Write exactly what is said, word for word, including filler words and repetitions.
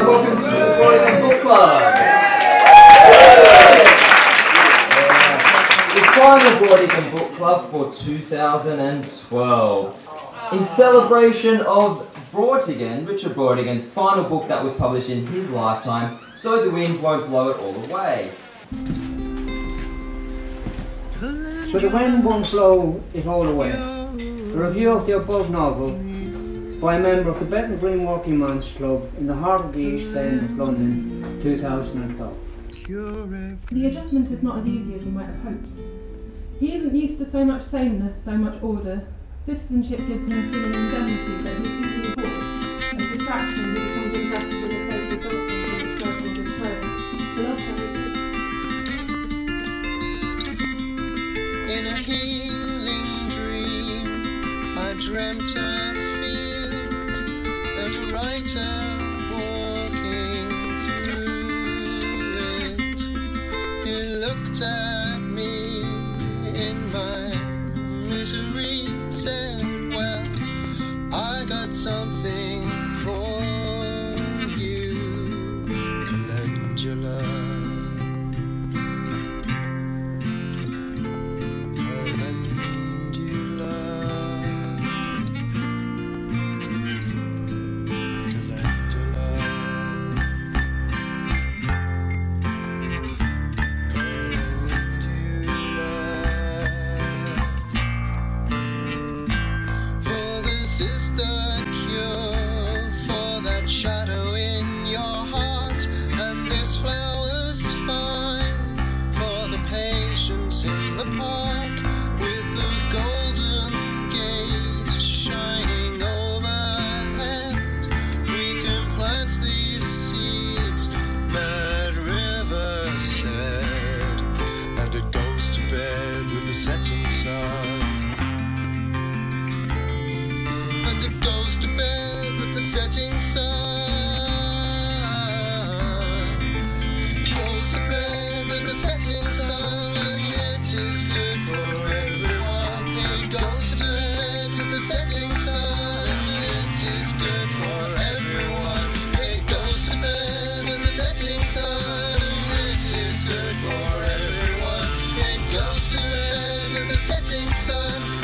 and welcome to the Brautigan Book Club. The final Brautigan Book Club for two thousand twelve. In celebration of Brautigan, Richard Brautigan's final book that was published in his lifetime, So the Wind Won't Blow It All Away. So the Wind Won't Blow It All Away. A review of the above novel by a member of the Bethnal Green Working Man's Club in the heart of the East End of London, two thousand twelve. The adjustment is not as easy as he might have hoped. He isn't used to so much sameness, so much order. Citizenship gives him a feeling of indemnity that he's easily bored. As distraction, he becomes invested in the crazy thoughts and the struggle of his prose. Philosophy. In a healing dream, I dreamt a field and a writer walking through it. He looked at me in my misery, said, well, I got something for you, calendula. Is the cure for that shadow in your heart, and this flower's fine for the patience in the park, with the golden gate shining overhead. We can plant these seeds, that river said, and it goes to bed with the setting sun. And it goes to bed with the setting sun. It goes to bed with the setting sun, and it is good for everyone. It goes to bed with the setting sun, and it is good for everyone. It goes to bed with the setting sun, and it is good for everyone. It goes to bed with the setting sun.